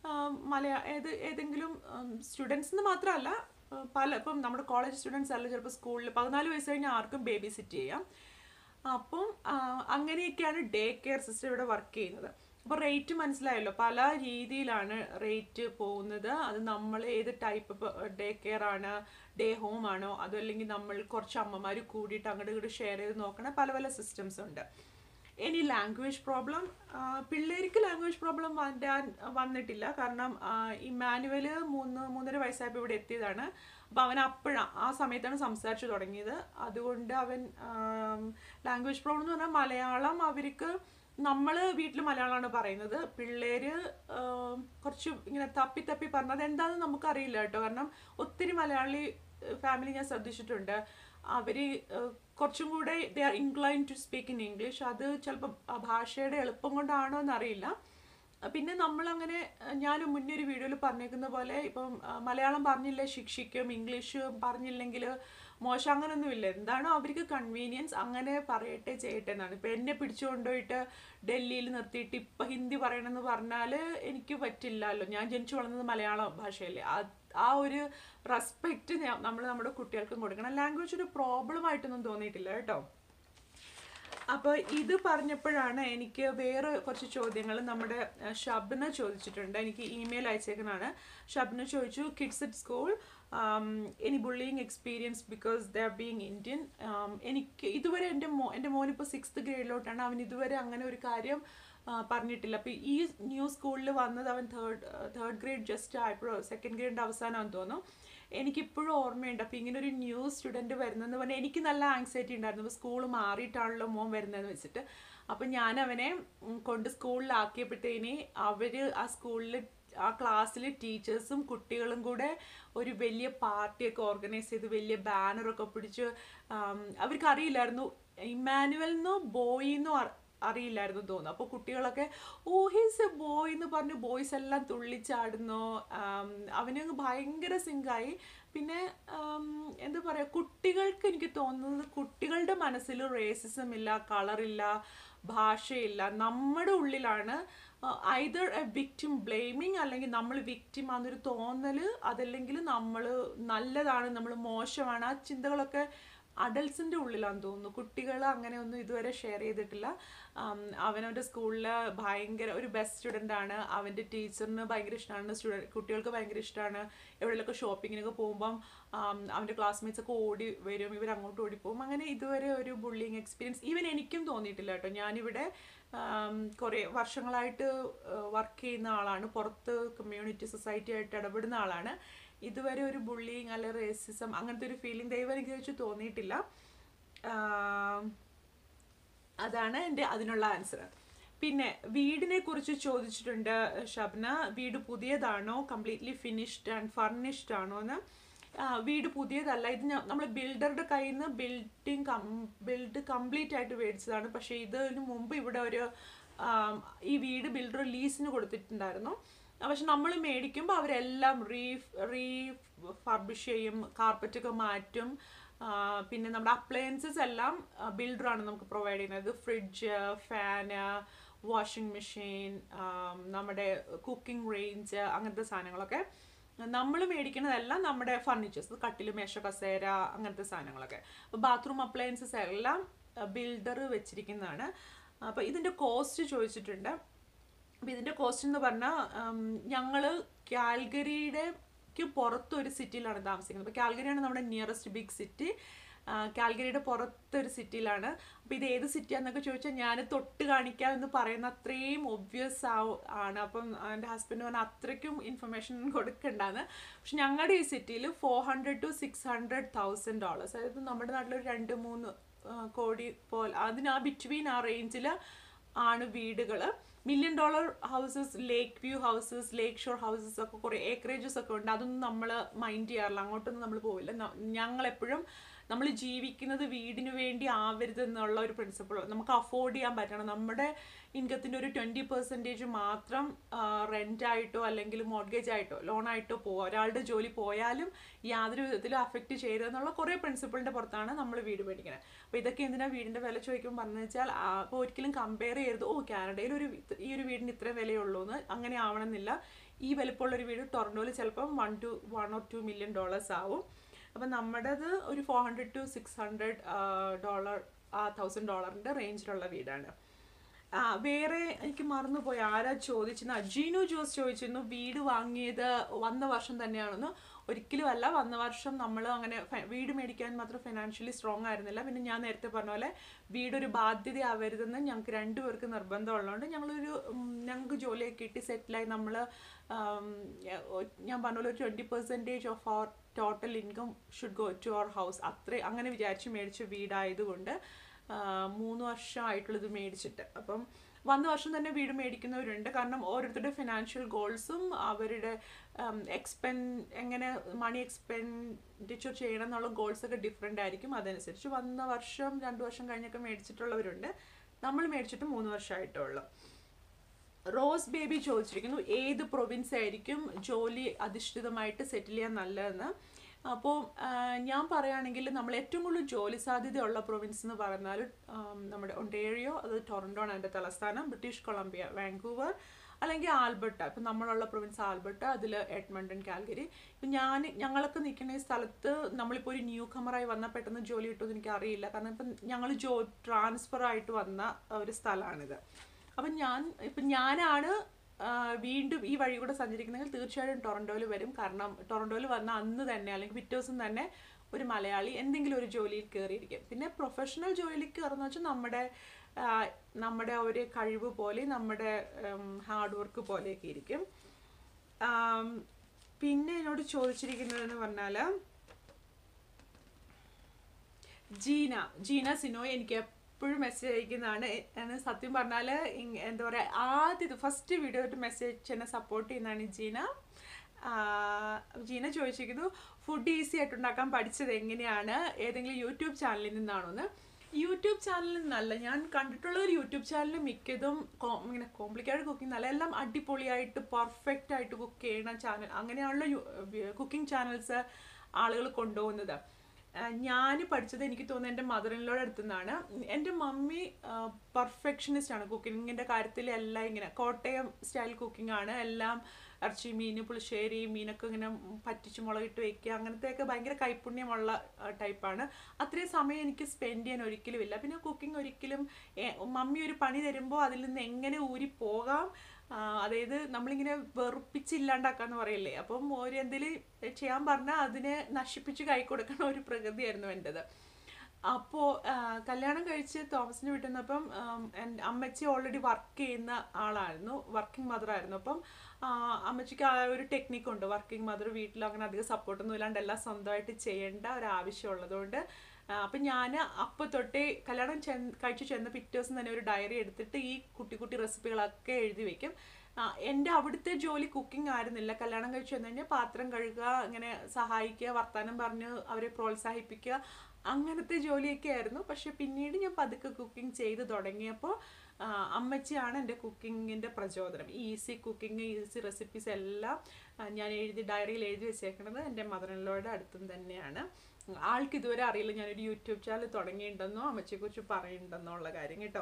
മലയാ ഏത് ഏതെങ്കിലും സ്റ്റുഡൻസ് എന്ന് മാത്രമല്ല, പല ഇപ്പം നമ്മുടെ കോളേജ് സ്റ്റുഡൻസ് അല്ല, ചിലപ്പോൾ സ്കൂളിൽ പതിനാല് വയസ്സ് കഴിഞ്ഞാൽ ആർക്കും ബേബി സിറ്റ് ചെയ്യാം. അപ്പം അങ്ങനെയൊക്കെയാണ് ഡേ കെയർ സിസ്റ്റം ഇവിടെ വർക്ക് ചെയ്യുന്നത്. അപ്പോൾ റേറ്റ് മനസ്സിലായല്ലോ, പല രീതിയിലാണ് റേറ്റ് പോകുന്നത്. അത് നമ്മൾ ഏത് ടൈപ്പ് ഡേ കെയർ ആണ്, ഡേ ഹോം ആണോ, അതല്ലെങ്കിൽ നമ്മൾ കുറച്ച് അമ്മമാർ കൂടിയിട്ട് അങ്ങോട്ട് ഇങ്ങോട്ട് ഷെയർ ചെയ്ത് നോക്കണ പല പല സിസ്റ്റംസ് ഉണ്ട്. ഇനി ലാംഗ്വേജ് പ്രോബ്ലം, പിള്ളേർക്ക് ലാംഗ്വേജ് പ്രോബ്ലം വരാൻ വന്നിട്ടില്ല. കാരണം ഇമ്മാനുവൽ മൂന്ന് മൂന്നര വയസ്സായപ്പോൾ ഇവിടെ എത്തിയതാണ്. അപ്പോൾ അവൻ അപ്പോഴാണ് ആ സമയത്താണ് സംസാരിച്ചു തുടങ്ങിയത്. അതുകൊണ്ട് അവൻ ലാംഗ്വേജ് പ്രോബ്ലം എന്ന് പറഞ്ഞാൽ മലയാളം അവർക്ക്, നമ്മൾ വീട്ടിൽ മലയാളമാണ് പറയുന്നത്, പിള്ളേര് കുറച്ച് ഇങ്ങനെ തപ്പി തപ്പി പറഞ്ഞത് എന്താണെന്ന് നമുക്കറിയില്ല കേട്ടോ. കാരണം ഒത്തിരി മലയാളി ഫാമിലി ഞാൻ ശ്രദ്ധിച്ചിട്ടുണ്ട്, അവർ കുറച്ചും കൂടെ they are incline to speak in English. അത് ചിലപ്പോൾ ഭാഷയുടെ എളുപ്പം കൊണ്ടാണോ എന്നറിയില്ല. പിന്നെ നമ്മളങ്ങനെ, ഞാൻ മുന്നേ ഒരു വീഡിയോയിൽ പറഞ്ഞേക്കുന്ന പോലെ, ഇപ്പം മലയാളം പറഞ്ഞില്ലേ ശിക്ഷിക്കും, ഇംഗ്ലീഷ് പറഞ്ഞില്ലെങ്കിൽ മോശം അങ്ങനെയൊന്നുമില്ല. എന്താണോ അവർക്ക് കൺവീനിയൻസ് അങ്ങനെ പറയട്ടെ ചെയ്യട്ടെ എന്നാണ്. ഇപ്പം എന്നെ പിടിച്ചു കൊണ്ടുപോയിട്ട് ഡൽഹിയിൽ നിർത്തിയിട്ട് ഇപ്പം ഹിന്ദി പറയണമെന്ന് പറഞ്ഞാൽ എനിക്ക് പറ്റില്ലല്ലോ. ഞാൻ ജനിച്ചു വളർന്നത് മലയാള ഭാഷയല്ലേ. ആ ഒരു റെസ്പെക്റ്റ് നമ്മൾ നമ്മുടെ കുട്ടികൾക്കും കൊടുക്കണം. ലാംഗ്വേജ് ഒരു പ്രോബ്ലം ആയിട്ടൊന്നും തോന്നിയിട്ടില്ല കേട്ടോ. അപ്പോൾ ഇത് പറഞ്ഞപ്പോഴാണ് എനിക്ക് വേറെ കുറച്ച് ചോദ്യങ്ങൾ നമ്മുടെ ഷബ്ന ചോദിച്ചിട്ടുണ്ട്. എനിക്ക് ഇമെയിൽ അയച്ചേക്കുന്നതാണ്. ഷബ്ന ചോദിച്ചു, kids at school any bullying experience because they are being Indian. എനിക്ക് ഇതുവരെ എൻ്റെ മോ എൻ്റെ മോനിപ്പോൾ സിക്സ്ത് ഗ്രേഡിലോട്ടാണ്. അവൻ ഇതുവരെ അങ്ങനെ ഒരു കാര്യം പറഞ്ഞിട്ടില്ല. അപ്പോൾ ഈ ന്യൂ സ്കൂളിൽ വന്നത് അവൻ തേർഡ് തേർഡ് ഗ്രേഡ് ജസ്റ്റ് ആയപ്പോഴോ സെക്കൻഡ് ഗ്രേഡിൻ്റെ അവസാനമാണെന്ന് തോന്നുന്നു. എനിക്കിപ്പോഴും ഓർമ്മയുണ്ട്. അപ്പോൾ ഇങ്ങനെ ഒരു ന്യൂ സ്റ്റുഡൻറ്റ് വരുന്നതെന്ന് പറഞ്ഞാൽ എനിക്ക് നല്ല ആങ്സൈറ്റി ഉണ്ടായിരുന്നു. അപ്പോൾ സ്കൂൾ മാറിയിട്ടാണല്ലോ മോൻ വരുന്നതെന്ന് വെച്ചിട്ട്. അപ്പം ഞാൻ അവനെ കൊണ്ട് സ്കൂളിലാക്കിയപ്പോഴത്തേന് അവർ ആ സ്കൂളിൽ ആ ക്ലാസ്സിൽ ടീച്ചേഴ്സും കുട്ടികളും കൂടെ ഒരു വലിയ പാർട്ടിയൊക്കെ ഓർഗനൈസ് ചെയ്ത് വലിയ ബാനറൊക്കെ പിടിച്ച് അവർക്കറിയില്ലായിരുന്നു ഇമ്മാനുവൽ എന്നോ ബോയ് എന്നോ അറിയില്ലായിരുന്നു തോന്നുന്നു. അപ്പോൾ കുട്ടികളൊക്കെ ഓ ഹീസ് എ ബോയ് എന്ന് പറഞ്ഞ് ബോയ്സ് എല്ലാം തുള്ളിച്ചാടുന്നു. അവന് ഭയങ്കര സിങ്കായി. പിന്നെ എന്താ പറയുക, കുട്ടികൾക്ക് എനിക്ക് തോന്നുന്നത് കുട്ടികളുടെ മനസ്സിൽ റേസിസം ഇല്ല, കളറില്ല, ഭാഷയില്ല. നമ്മുടെ ഉള്ളിലാണ് ഐദർ എ വിക്ടിം ബ്ലെയിമിങ്, അല്ലെങ്കിൽ നമ്മൾ വിക്ടിം ആണെന്നൊരു തോന്നൽ, അതല്ലെങ്കിൽ നമ്മൾ നല്ലതാണ്, നമ്മൾ മോശമാണ്. ആ ചിന്തകളൊക്കെ അഡൽസിൻ്റെ ഉള്ളിലാണെന്ന് തോന്നുന്നു. കുട്ടികൾ അങ്ങനെ ഒന്നും ഇതുവരെ ഷെയർ ചെയ്തിട്ടില്ല. അവനവൻ്റെ സ്കൂളിൽ ഭയങ്കര ഒരു ബെസ്റ്റ് സ്റ്റുഡൻ്റ് ആണ്. അവൻ്റെ ടീച്ചറിന് ഭയങ്കര ഇഷ്ടമാണ്. സ്റ്റുഡൻറ്റ് കുട്ടികൾക്ക് ഭയങ്കര ഇഷ്ടമാണ്. എവിടെയൊക്കെ ഷോപ്പിങ്ങിനൊക്കെ പോകുമ്പം അവൻ്റെ ക്ലാസ്മേറ്റ്സ് ഒക്കെ ഓടി വരും, ഇവർ അങ്ങോട്ട് ഓടിപ്പോകും. അങ്ങനെ ഇതുവരെ ഒരു ബുള്ളിങ് എക്സ്പീരിയൻസ് ഈവൻ എനിക്കും തോന്നിയിട്ടില്ല കേട്ടോ. ഞാനിവിടെ കുറേ വർഷങ്ങളായിട്ട് വർക്ക് ചെയ്യുന്ന ആളാണ്, പുറത്ത് കമ്മ്യൂണിറ്റി സൊസൈറ്റി ആയിട്ട് ഇടപെടുന്ന ആളാണ്. ഇതുവരെ ഒരു ബുള്ളിങ് അല്ലെ റേസിസം അങ്ങനത്തെ ഒരു ഫീലിംഗ് ദൈവം എനിക്ക് വെച്ച് തോന്നിയിട്ടില്ല. അതാണ് എൻ്റെ അതിനുള്ള ആൻസർ. പിന്നെ വീടിനെ കുറിച്ച് ചോദിച്ചിട്ടുണ്ട് ഷബ്ന. വീട് പുതിയതാണോ, കംപ്ലീറ്റ്ലി ഫിനിഷ്ഡ് ആൻഡ് ഫർണിഷ്ഡ് ആണോ എന്ന്. വീട് പുതിയതല്ല, ഇത് നമ്മൾ ബിൽഡറുടെ കയ്യിൽ നിന്ന് ബിൽഡിങ് കം ബിൽഡ് കംപ്ലീറ്റ് ആയിട്ട് മേടിച്ചതാണ്. പക്ഷേ ഇതിന് മുമ്പ് ഇവിടെ ഒരു ഈ വീട് ബിൽഡർ ലീസിന് കൊടുത്തിട്ടുണ്ടായിരുന്നു. പക്ഷെ നമ്മൾ മേടിക്കുമ്പോൾ അവരെല്ലാം റീ റീ ഫർബിഷ് ചെയ്യും, കാർപ്പറ്റൊക്കെ മാറ്റും. പിന്നെ നമ്മുടെ അപ്ലയൻസസ് എല്ലാം ബിൽഡറാണ് നമുക്ക് പ്രൊവൈഡ് ചെയ്യുന്നത്. ഫ്രിഡ്ജ്, ഫാന്, വാഷിംഗ് മെഷീൻ, നമ്മുടെ കുക്കിംഗ് റേഞ്ച്, അങ്ങനത്തെ സാധനങ്ങളൊക്കെ നമ്മൾ മേടിക്കുന്നതെല്ലാം നമ്മുടെ ഫർണിച്ചേഴ്സ്, കട്ടിൽ, മേശ, കസേര, അങ്ങനത്തെ സാധനങ്ങളൊക്കെ. അപ്പോൾ ബാത്റൂം അപ്ലയൻസസ് എല്ലാം ബിൽഡർ വെച്ചിരിക്കുന്നതാണ്. അപ്പോൾ ഇതിൻ്റെ കോസ്റ്റ് ചോദിച്ചിട്ടുണ്ട്. അപ്പോൾ ഇതിൻ്റെ കോസ്റ്റ് എന്ന് പറഞ്ഞാൽ ഞങ്ങൾ കാൽഗരിയുടെക്ക് പുറത്തൊരു സിറ്റിയിലാണ് താമസിക്കുന്നത്. അപ്പോൾ കാൽഗരിയാണ് നമ്മുടെ നിയറസ്റ്റ് ബിഗ് സിറ്റി. കാൽഗരിയുടെ പുറത്തൊരു സിറ്റിയിലാണ്. അപ്പോൾ ഇത് ഏത് സിറ്റിയാണെന്നൊക്കെ ചോദിച്ചാൽ ഞാൻ തൊട്ട് കാണിക്കാം എന്ന് പറയുന്ന അത്രയും ഒബ്വിയസ് ആണ്. അപ്പം എൻ്റെ ഹസ്ബൻഡ് പറഞ്ഞാൽ അത്രയ്ക്കും ഇൻഫർമേഷൻ കൊടുക്കണ്ടെന്ന്. പക്ഷെ ഞങ്ങളുടെ ഈ സിറ്റിയിൽ four hundred to six hundred thousand dollars, അതായത് നമ്മുടെ നാട്ടിലൊരു രണ്ട് മൂന്ന് കോടി പോലെ, അതിന് ആ ബിറ്റ്വീൻ ആ റേഞ്ചിൽ ആണ് വീടുകൾ. Million dollar houses, lake view houses, lake shore houses ഒക്കെ കുറേ ഏക്കറേജസ് ഒക്കെ ഉണ്ട്. അതൊന്നും നമ്മൾ മൈൻഡ് ചെയ്യാറില്ല, അങ്ങോട്ടൊന്നും നമ്മൾ പോവില്ല. ഞങ്ങളെപ്പോഴും നമ്മൾ ജീവിക്കുന്നത് വീടിന് വേണ്ടി ആവരുത് എന്നുള്ള ഒരു പ്രിൻസിപ്പിൾ. നമുക്ക് അഫോർഡ് ചെയ്യാൻ പറ്റണം. നമ്മുടെ ഇൻകത്തിൻ്റെ ഒരു ട്വൻറ്റി പെർസെൻറ്റേജ് മാത്രം റെൻ്റായിട്ടോ അല്ലെങ്കിൽ മോർഗേജ് ആയിട്ടോ ലോണായിട്ടോ പോവുക. ഒരാളുടെ ജോലി പോയാലും യാതൊരു വിധത്തിലും അഫക്റ്റ് ചെയ്യരുതെന്നുള്ള കുറേ പ്രിൻസിപ്പിളിൻ്റെ പുറത്താണ് നമ്മൾ വീട് മേടിക്കുന്നത്. അപ്പോൾ ഇതൊക്കെ എന്തിനാണ് വീടിൻ്റെ വില ചോദിക്കുമ്പോൾ പറഞ്ഞു വെച്ചാൽ അപ്പോൾ ഒരിക്കലും കമ്പയർ ചെയ്യരുത്, ഓ കാനഡയിൽ ഒരു ഈ ഒരു വീടിന് ഇത്ര വിലയുള്ളൂ എന്ന്. അങ്ങനെ ആവണമെന്നില്ല. ഈ വലിപ്പമുള്ളൊരു വീട് ടൊറൻറ്റോയിൽ ചിലപ്പം one to one or two million dollars ആവും. അപ്പം നമ്മുടേത് ഒരു four hundred to six hundred dollar ആ തൗസൻഡ് ഡോളറിൻ്റെ റേഞ്ചിലുള്ള വീടാണ്. വേറെ എനിക്ക് മറന്നുപോയി ആരാ ചോദിച്ചെന്ന്, അജീനു ജോസ് ചോദിച്ചിരുന്നു വീട് വാങ്ങിയത് വന്ന വർഷം തന്നെയാണെന്ന്. ഒരിക്കലും അല്ല, വന്ന വർഷം നമ്മൾ അങ്ങനെ വീട് മേടിക്കാൻ മാത്രം ഫിനാൻഷ്യലി സ്ട്രോങ് ആയിരുന്നില്ല. പിന്നെ ഞാൻ നേരത്തെ പറഞ്ഞ പോലെ വീടൊരു ബാധ്യതയാവരുതെന്ന് ഞങ്ങൾക്ക് രണ്ടുപേർക്ക് നിർബന്ധമുള്ളതുകൊണ്ട് ഞങ്ങളൊരു ഞങ്ങൾക്ക് ജോലിയൊക്കെ കിട്ടി സെറ്റിലായി. നമ്മൾ ഞാൻ പറഞ്ഞ പോലെ ഒരു twenty percentage of our total income should go to our house, അത്രയും അങ്ങനെ വിചാരിച്ച് മേടിച്ച വീടായതുകൊണ്ട് മൂന്ന് വർഷമായിട്ടുള്ളത് മേടിച്ചിട്ട്. അപ്പം വന്ന വർഷം തന്നെ വീട് മേടിക്കുന്നവരുണ്ട്. കാരണം ഓരോരുത്തരുടെ ഫിനാൻഷ്യൽ ഗോൾസും അവരുടെ എക്സ്പെൻ എങ്ങനെ മണി എക്സ്പെൻഡിച്ചർ ചെയ്യണം എന്നുള്ള ഗോൾസൊക്കെ ഡിഫറെൻ്റ് ആയിരിക്കും. അതനുസരിച്ച് വന്ന വർഷം രണ്ട് വർഷം കഴിഞ്ഞൊക്കെ മേടിച്ചിട്ടുള്ളവരുണ്ട്. നമ്മൾ മേടിച്ചിട്ട് മൂന്ന് വർഷമായിട്ടുള്ളൂ. റോസ് ബേബി ചോദിച്ചിരിക്കുന്നു ഏത് പ്രൊവിൻസ് ആയിരിക്കും ജോലി അധിഷ്ഠിതമായിട്ട് സെറ്റിൽ ചെയ്യാൻ നല്ലതെന്ന്. അപ്പോൾ ഞാൻ പറയുകയാണെങ്കിൽ നമ്മൾ ഏറ്റവും കൂടുതൽ ജോലി സാധ്യതയുള്ള പ്രൊവിൻസ് എന്ന് പറഞ്ഞാൽ നമ്മുടെ ഒണ്ടേറിയോ, അത് ടൊറൻറ്റോ ആണ് എൻ്റെ തലസ്ഥാനം, ബ്രിട്ടീഷ് കൊളംബിയ, വാങ്കൂവർ, അല്ലെങ്കിൽ ആൽബർട്ട. ഇപ്പം നമ്മളുള്ള പ്രൊവിൻസ് ആൽബർട്ട, അതിൽ എഡ്മണ്ടൺ, കാൽഗരി. ഇപ്പം ഞാൻ ഞങ്ങളൊക്കെ നിൽക്കുന്ന ഈ സ്ഥലത്ത് നമ്മളിപ്പോൾ ഒരു ന്യൂ കമറായി വന്നാൽ പെട്ടെന്ന് ജോലി കിട്ടുമെന്ന് എനിക്ക് അറിയില്ല. കാരണം ഇപ്പം ഞങ്ങൾ ജോ ട്രാൻസ്ഫർ ആയിട്ട് വന്ന ഒരു സ്ഥലമാണിത്. അപ്പം ഞാൻ ഇപ്പം ഞാനാണ് വീണ്ടും ഈ വഴി കൂടെ സഞ്ചരിക്കുന്നെങ്കിൽ തീർച്ചയായിട്ടും ടൊറൻറ്റോയിൽ വരും. കാരണം ടൊറൻറ്റോയിൽ വന്ന അന്ന് തന്നെ അല്ലെങ്കിൽ പിറ്റേ ദിവസം തന്നെ ഒരു മലയാളി എന്തെങ്കിലും ഒരു ജോലിയിൽ കയറിയിരിക്കും. പിന്നെ പ്രൊഫഷണൽ ജോലിയിൽ കയറുന്ന വെച്ചാൽ നമ്മുടെ നമ്മുടെ ഒരു കഴിവ് പോലെ, നമ്മുടെ ഹാർഡ് വർക്ക് പോലെയൊക്കെ ഇരിക്കും. പിന്നെ എന്നോട് ചോദിച്ചിരിക്കുന്നതെന്ന് പറഞ്ഞാൽ ജീന ജീന സിനോയ് എനിക്ക് എപ്പോഴും മെസ്സേജ് അയക്കുന്നതാണ്. സത്യം പറഞ്ഞാൽ എന്താ പറയുക, ആദ്യത്തെ ഫസ്റ്റ് വീഡിയോ ആയിട്ട് മെസ്സേജ് എന്നെ സപ്പോർട്ട് ചെയ്യുന്നതാണ് ജീന. ജീന ചോദിച്ചിരിക്കുന്നു, ഫുഡ് ഈസി ആയിട്ട് ഉണ്ടാക്കാൻ പഠിച്ചത് എങ്ങനെയാണ്, ഏതെങ്കിലും യൂട്യൂബ് ചാനലിൽ നിന്നാണോ എന്ന്. യൂട്യൂബ് ചാനലിൽ നിന്നല്ല, ഞാൻ കണ്ടിട്ടുള്ള ഒരു യൂട്യൂബ് ചാനൽ മിക്കതും ഇങ്ങനെ കോംപ്ലിക്കേറ്റഡ് കുക്കിംഗ് നല്ല എല്ലാം അടിപൊളിയായിട്ട് പെർഫെക്റ്റ് ആയിട്ട് കുക്ക് ചെയ്യുന്ന ചാനൽ, അങ്ങനെയാണല്ലോ കുക്കിംഗ് ചാനൽസ് ആളുകൾ കൊണ്ടുപോകുന്നത്. ഞാൻ പഠിച്ചത് എനിക്ക് തോന്നുന്നു എൻ്റെ മദർ ഇൻ ലോയുടെ അടുത്തു നിന്നാണ്. എൻ്റെ മമ്മി പെർഫെക്ഷനിസ്റ്റ് ആണ് കുക്കിങ്ങിൻ്റെ കാര്യത്തിൽ. എല്ലാം ഇങ്ങനെ കോട്ടയം സ്റ്റൈൽ കുക്കിംഗ് ആണ്. എല്ലാം ഇറച്ചി, മീൻ, പുളിശ്ശേരി, മീനൊക്കെ ഇങ്ങനെ പറ്റിച്ച് മുളകിട്ട് വയ്ക്കുക, അങ്ങനത്തെയൊക്കെ ഭയങ്കര കൈപ്പുണ്യമുള്ള ടൈപ്പാണ്. അത്രയും സമയം എനിക്ക് സ്പെൻഡ് ചെയ്യാൻ ഒരിക്കലും ഇല്ല. പിന്നെ കുക്കിംഗ് ഒരിക്കലും മമ്മി ഒരു പണി തരുമ്പോൾ അതിൽ നിന്ന് എങ്ങനെ ഊരി പോകാം, അതായത് നമ്മളിങ്ങനെ വെറുപ്പിച്ചില്ലാണ്ടാക്കാന്ന് പറയില്ലേ, അപ്പം ഒരു എന്തെങ്കിലും ചെയ്യാൻ പറഞ്ഞാൽ അതിനെ നശിപ്പിച്ച് കൈ കൊടുക്കണ ഒരു പ്രകൃതിയായിരുന്നു എൻ്റെത്. അപ്പോൾ കല്യാണം കഴിച്ച് തോമസിന് വീട്ടിൽ നിന്നപ്പം എൻ്റെ അമ്മച്ചി ഓൾറെഡി വർക്ക് ചെയ്യുന്ന ആളായിരുന്നു, വർക്കിംഗ് മദറായിരുന്നു. അപ്പം അമ്മച്ചിക്ക് ആ ഒരു ടെക്നിക്കുണ്ട്, വർക്കിംഗ് മദർ വീട്ടിൽ അങ്ങനെ അധികം സപ്പോർട്ടൊന്നും ഇല്ലാണ്ട് എല്ലാം സ്വന്തമായിട്ട് ചെയ്യേണ്ട ഒരാവശ്യമുള്ളതുകൊണ്ട്. അപ്പം ഞാൻ അപ്പം തൊട്ടേ കല്യാണം ചെ കഴിച്ച് ചെന്ന പിറ്റേ ദിവസം തന്നെ ഒരു ഡയറി എടുത്തിട്ട് ഈ കുട്ടി കുട്ടി റെസിപ്പികളൊക്കെ എഴുതി വയ്ക്കും. എൻ്റെ അവിടുത്തെ ജോലി കുക്കിംഗ് ആയിരുന്നില്ല. കല്യാണം കഴിച്ച് വന്നു കഴിഞ്ഞാൽ പാത്രം കഴുകുക, ഇങ്ങനെ സഹായിക്കുക, വർത്തമാനം പറഞ്ഞ് അവരെ പ്രോത്സാഹിപ്പിക്കുക, അങ്ങനത്തെ ജോലിയൊക്കെ ആയിരുന്നു. പക്ഷെ പിന്നീട് ഞാൻ പതുക്കെ കുക്കിംഗ് ചെയ്ത് തുടങ്ങിയപ്പോൾ അമ്മച്ചിയാണ് എൻ്റെ കുക്കിങ്ങിൻ്റെ പ്രചോദനം. ഈസി കുക്കിംഗ്, ഈസി റെസിപ്പീസ് എല്ലാം ഞാൻ എഴുതി ഡയറിയിൽ എഴുതി വെച്ചേക്കുന്നത് എൻ്റെ മദർ ഇൻ ലോയുടെ അടുത്തും തന്നെയാണ്. ആൾക്ക് ഇതുവരെ അറിയില്ല ഞാനൊരു യൂട്യൂബ് ചാനൽ തുടങ്ങിയിട്ടുണ്ടെന്നോ അമ്മച്ചിയെക്കുറിച്ച് പറയുന്നുണ്ടെന്നോ ഉള്ള കാര്യം കേട്ടോ.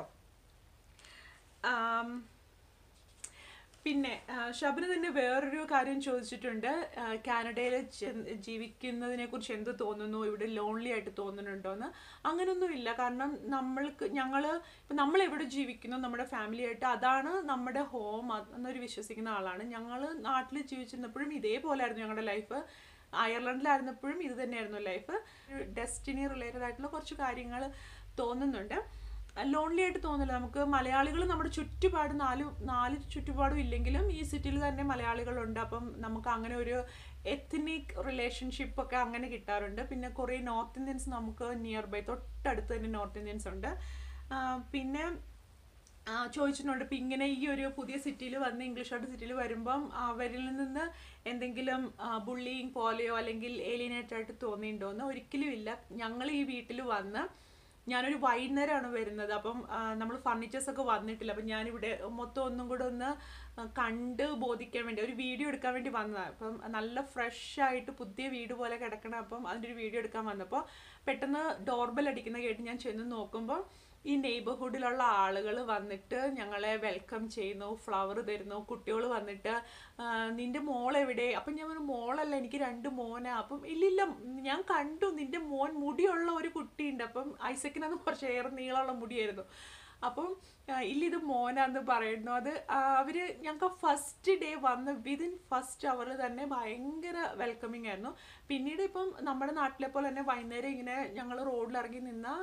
പിന്നെ ഷബിന് തന്നെ വേറൊരു കാര്യം ചോദിച്ചിട്ടുണ്ട്, കാനഡയിൽ ജീവിക്കുന്നതിനെ കുറിച്ച് എന്ത് തോന്നുന്നു, ഇവിടെ ലോൺലി ആയിട്ട് തോന്നുന്നുണ്ടോ എന്ന്. അങ്ങനെയൊന്നുമില്ല. കാരണം നമ്മൾക്ക് ഞങ്ങൾ ഇപ്പം നമ്മൾ എവിടെ ജീവിക്കുന്നു നമ്മുടെ ഫാമിലി ആയിട്ട്, അതാണ് നമ്മുടെ ഹോം എന്നൊരു വിശ്വസിക്കുന്ന ആളാണ്. ഞങ്ങൾ നാട്ടിൽ ജീവിച്ചിരുന്നപ്പോഴും ഇതേപോലെ ആയിരുന്നു ഞങ്ങളുടെ ലൈഫ്. അയർലൻഡിലായിരുന്നപ്പോഴും ഇത് തന്നെയായിരുന്നു ലൈഫ്. ഡെസ്റ്റിനി റിലേറ്റഡ് ആയിട്ടുള്ള കുറച്ച് കാര്യങ്ങൾ തോന്നുന്നുണ്ട്. ലോൺലി ആയിട്ട് തോന്നില്ല. നമുക്ക് മലയാളികൾ നമ്മുടെ ചുറ്റുപാട് നാല് നാല് ചുറ്റുപാടും ഇല്ലെങ്കിലും ഈ സിറ്റിയിൽ തന്നെ മലയാളികളുണ്ട്. അപ്പം നമുക്ക് അങ്ങനെ ഒരു എത്നിക് റിലേഷൻഷിപ്പൊക്കെ അങ്ങനെ കിട്ടാറുണ്ട്. പിന്നെ കുറേ നോർത്ത് ഇന്ത്യൻസ് നമുക്ക് നിയർ ബൈ തൊട്ടടുത്ത് തന്നെ നോർത്ത് ഇന്ത്യൻസ് ഉണ്ട്. പിന്നെ ചോദിച്ചിട്ടുണ്ട്, ഇപ്പം ഇങ്ങനെ ഈ ഒരു പുതിയ സിറ്റിയിൽ വന്ന് ഇംഗ്ലീഷ് സിറ്റിയിൽ വരുമ്പം അവരിൽ നിന്ന് എന്തെങ്കിലും ബുള്ളിങ് പോലെയോ അല്ലെങ്കിൽ ഏലിയനേറ്റ് ആയിട്ട് തോന്നിയിട്ടുണ്ടോ എന്ന്. ഒരിക്കലും ഇല്ല. ഞങ്ങൾ ഈ വീട്ടിൽ വന്ന് ഞാനൊരു വൈകുന്നേരമാണ് വരുന്നത്. അപ്പം നമ്മൾ ഫർണിച്ചേഴ്സൊക്കെ വന്നിട്ടില്ല. അപ്പം ഞാനിവിടെ മൊത്തം ഒന്നും കൂടെ ഒന്ന് കണ്ട് ബോധിക്കാൻ വേണ്ടി ഒരു വീഡിയോ എടുക്കാൻ വേണ്ടി വന്നതാണ്. അപ്പം നല്ല ഫ്രഷ് ആയിട്ട് പുതിയ വീട് പോലെ കിടക്കണം. അപ്പം അതിൻ്റെ ഒരു വീഡിയോ എടുക്കാൻ വന്നപ്പോൾ പെട്ടെന്ന് ഡോർബെൽ അടിക്കുന്ന കേട്ട് ഞാൻ ചെന്ന് നോക്കുമ്പോൾ ഈ നെയ്ബർഹുഡിലുള്ള ആളുകൾ വന്നിട്ട് ഞങ്ങളെ വെൽക്കം ചെയ്യുന്നു, ഫ്ലവർ തരുന്നു. കുട്ടികൾ വന്നിട്ട് നിൻ്റെ മോളെവിടെ? അപ്പം ഞാൻ പറഞ്ഞു മോളല്ല, എനിക്ക് രണ്ട് മോനാ. അപ്പം ഇല്ലില്ല, ഞാൻ കണ്ടു നിൻ്റെ മോൻ മുടിയുള്ള ഒരു കുട്ടിയുണ്ട്. അപ്പം ഐസക്കിനന്ന് കുറച്ച് ഏറെ നീളമുള്ള മുടിയായിരുന്നു. അപ്പം ഇല്ല ഇത് മോനാന്ന് പറയുന്നു. അത് അവർ ഞങ്ങൾക്ക് ഫസ്റ്റ് ഡേ വന്ന് വിതിൻ ഫസ്റ്റ് അവർ തന്നെ ഭയങ്കര വെൽക്കമിങ് ആയിരുന്നു. പിന്നീട് ഇപ്പം നമ്മുടെ നാട്ടിലെ പോലെ തന്നെ വൈകുന്നേരം ഇങ്ങനെ ഞങ്ങൾ റോഡിലിറങ്ങി നിന്നാൽ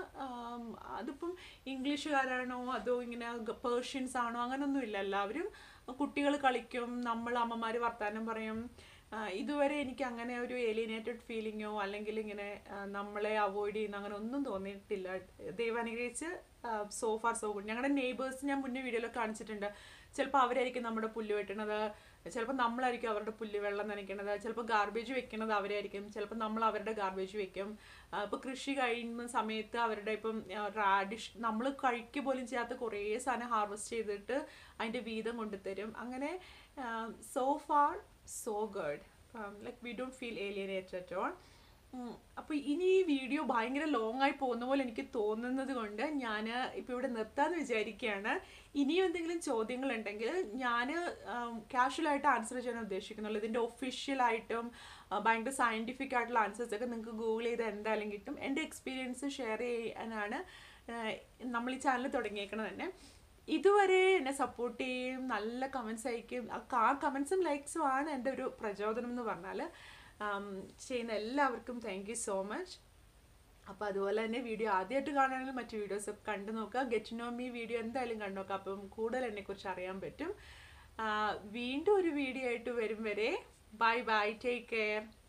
അതിപ്പം ഇംഗ്ലീഷുകാരാണോ അതോ ഇങ്ങനെ പേർഷ്യൻസ് ആണോ അങ്ങനെയൊന്നും ഇല്ല. എല്ലാവരും കുട്ടികൾ കളിക്കും, നമ്മൾ അമ്മമാർ വർത്താനം പറയും. ഇതുവരെ എനിക്ക് അങ്ങനെ ഒരു ഏലിയനേറ്റഡ് ഫീലിങ്ങോ അല്ലെങ്കിൽ ഇങ്ങനെ നമ്മളെ അവോയ്ഡ് ചെയ്യുന്ന അങ്ങനെ ഒന്നും തോന്നിയിട്ടില്ല. ദൈവം അനുഗ്രഹിച്ച് സോ ഫാർ സോ ഗുഡ്. ഞങ്ങളുടെ നെയ്ബേഴ്സ് ഞാൻ മുന്നേ വീഡിയോയിലൊക്കെ കാണിച്ചിട്ടുണ്ട്. ചിലപ്പോൾ അവരായിരിക്കും നമ്മുടെ പുല്ല് വെട്ടണത്, ചിലപ്പോൾ നമ്മളായിരിക്കും അവരുടെ പുല്ല് വെള്ളം നനയ്ക്കണത്, ചിലപ്പോൾ ഗാർബേജ് വെക്കണത് അവരായിരിക്കും, ചിലപ്പോൾ നമ്മൾ അവരുടെ ഗാർബേജ് വെക്കും. ഇപ്പോൾ കൃഷി കഴിയുന്ന സമയത്ത് അവരുടെ ഇപ്പം റാഡിഷ് നമ്മൾ കഴിക്കുക പോലും ചെയ്യാത്ത കുറേ സാധനം ഹാർവെസ്റ്റ് ചെയ്തിട്ട് അതിൻ്റെ വീതം കൊണ്ടുതരും. അങ്ങനെ so far so good. Um, like we don't feel alienated at all. അപ്പോൾ ഇനി ഈ വീഡിയോ ഭയങ്കര ലോങ് ആയി പോകുന്ന പോലെ എനിക്ക് തോന്നുന്നത് കൊണ്ട് ഞാൻ ഇപ്പോൾ ഇവിടെ നിർത്താമെന്ന് വിചാരിക്കുകയാണ്. ഇനിയും എന്തെങ്കിലും ചോദ്യങ്ങളുണ്ടെങ്കിൽ ഞാൻ കാഷ്വലായിട്ട് ആൻസർ ചെയ്യാൻ ഉദ്ദേശിക്കുന്നുള്ളൂ. ഇതിൻ്റെ ഒഫീഷ്യലായിട്ടും ഭയങ്കര സയൻറ്റിഫിക് ആയിട്ടുള്ള ആൻസേഴ്സ് ഒക്കെ നിങ്ങൾക്ക് ഗൂഗിൾ ചെയ്ത് എന്തായാലും കിട്ടും. എൻ്റെ എക്സ്പീരിയൻസ് ഷെയർ ചെയ്യാനാണ് നമ്മൾ ഈ ചാനൽ തുടങ്ങിയേക്കണത് തന്നെ. ഇതുവരെ എന്നെ സപ്പോർട്ട് ചെയ്യും, നല്ല കമൻസ് അയക്കും. ആ കമൻസും ലൈക്സും ആണ് എൻ്റെ ഒരു പ്രചോദനം എന്ന് പറഞ്ഞാൽ. ചെയ്യുന്ന എല്ലാവർക്കും താങ്ക് യു സോ മച്ച്. അപ്പോൾ അതുപോലെ തന്നെ വീഡിയോ ആദ്യമായിട്ട് കാണുകയാണെങ്കിൽ മറ്റു വീഡിയോസൊക്കെ കണ്ടു നോക്കുക. ഗെറ്റ് നോ മീ വീഡിയോ എന്തായാലും കണ്ടു നോക്കുക. അപ്പം കൂടുതൽ എന്നെക്കുറിച്ച് അറിയാൻ പറ്റും. വീണ്ടും ഒരു വീഡിയോ ആയിട്ട് വരും വരെ ബൈ ബൈ, ടേക്ക് കെയർ.